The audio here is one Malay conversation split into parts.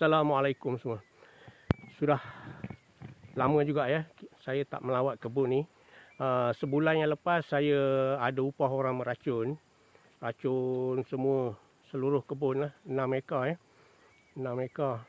Assalamualaikum semua. Sudah lama juga ya saya tak melawat kebun ni. Sebulan yang lepas saya ada upah orang meracun. Racun semua seluruh kebun lah, 6 ekar ya. 6 ekar.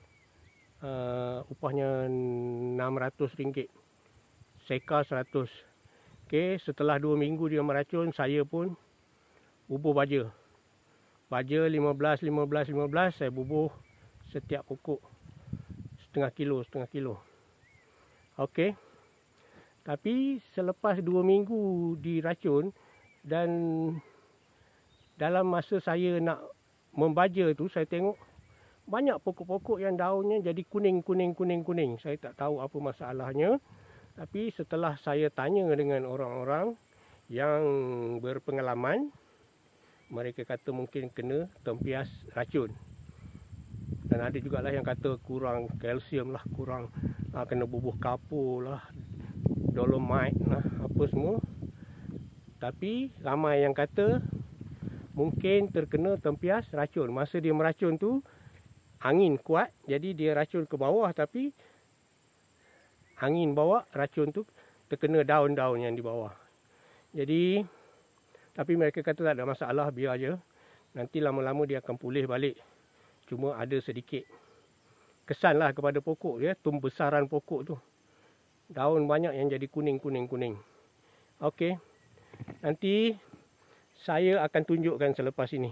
Upahnya RM600. Sekar 100. Okey, setelah 2 minggu dia meracun, saya pun bubuh baja. Baja 15, saya bubuh setiap pokok setengah kilo. Okey. Tapi selepas 2 minggu diracun dan dalam masa saya nak membaja tu, saya tengok banyak pokok-pokok yang daunnya jadi kuning. Saya tak tahu apa masalahnya. Tapi setelah saya tanya dengan orang-orang yang berpengalaman, mereka kata mungkin kena tempias racun. Dan ada jugalah yang kata kurang kalsium lah, kurang kena bubuh kapur lah, dolomite lah, apa semua. Tapi ramai yang kata mungkin terkena tempias racun. Masa dia meracun tu angin kuat, jadi dia racun ke bawah, tapi angin bawa racun tu terkena daun-daun yang di bawah. Jadi tapi mereka kata tak ada masalah, biar je. Nanti lama-lama dia akan pulih balik. Cuma ada sedikit kesanlah kepada pokok dia, besaran pokok tu. Daun banyak yang jadi kuning. Okey. Nanti saya akan tunjukkan selepas ini.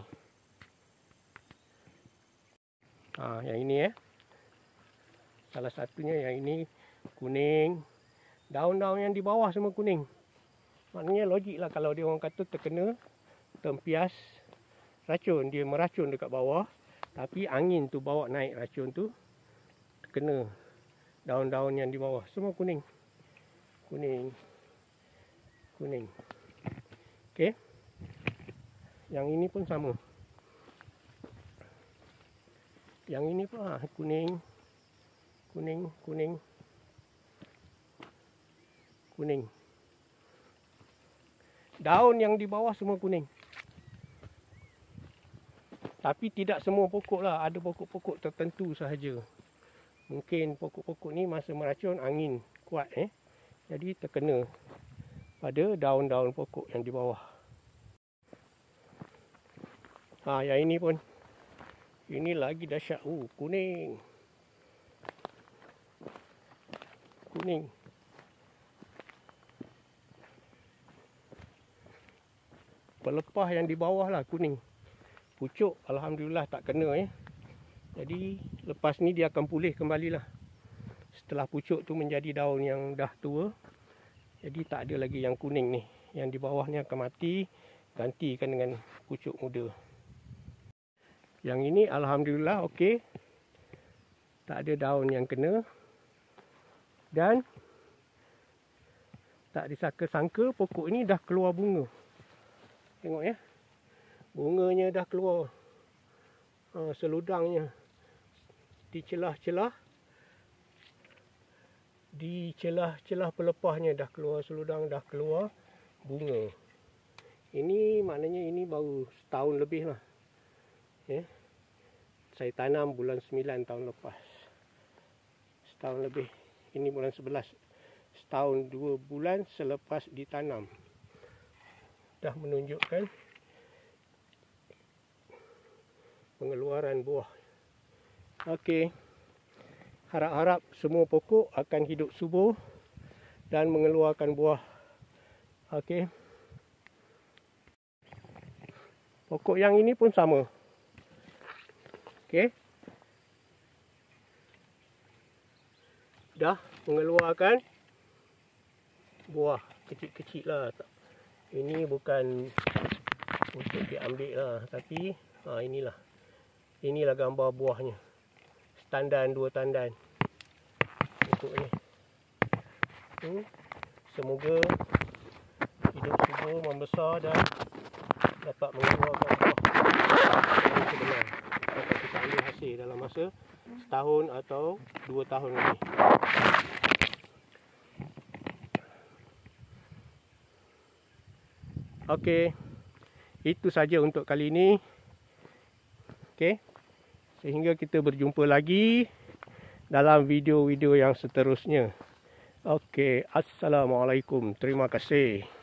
Yang ini ya. Salah satunya yang ini kuning. Daun-daun yang di bawah semua kuning. Maknanya logik lah kalau dia orang kata terkena tempias racun. Dia meracun dekat bawah. Tapi angin tu bawa naik racun tu, terkena daun-daun yang di bawah. Semua kuning. Okey. Yang ini pun sama. Yang ini pun kuning. Daun yang di bawah semua kuning. Tapi tidak semua pokok lah. Ada pokok-pokok tertentu sahaja. Mungkin pokok-pokok ni masa meracun angin kuat jadi terkena pada daun-daun pokok yang di bawah. Yang ini pun. Ini lagi dahsyat. Kuning. Pelepah yang di bawah lah kuning. Pucuk alhamdulillah tak kena Jadi lepas ni dia akan pulih kembali lah. Setelah pucuk tu menjadi daun yang dah tua, jadi tak ada lagi yang kuning ni. Yang di bawah ni akan mati, gantikan dengan pucuk muda. Yang ini alhamdulillah okey. Tak ada daun yang kena. Dan tak disangka-sangka pokok ini dah keluar bunga. Tengok ya. Bunganya dah keluar. Seludangnya. Di celah-celah pelepahnya dah keluar seludang, dah keluar bunga. Ini maknanya ini baru setahun lebih lah. Saya tanam bulan 9 tahun lepas. Setahun lebih. Ini bulan 11. Setahun 2 bulan selepas ditanam. Dah menunjukkan pengeluaran buah. Okey. Harap-harap semua pokok akan hidup subur dan mengeluarkan buah. Okey. Pokok yang ini pun sama. Okey. Dah mengeluarkan buah kecil-kecil lah. Ini bukan untuk diambil lah, tapi inilah gambar buahnya. Setandan, 2 tandan. Pokok ni. Semoga hidup subur, membesar dan dapat mengeluarkan buah yang sebenar. Dapat kita ambil hasil dalam masa setahun atau 2 tahun lagi. Okey. Itu saja untuk kali ini. Okey. Sehingga kita berjumpa lagi dalam video-video yang seterusnya. Okey, assalamualaikum. Terima kasih.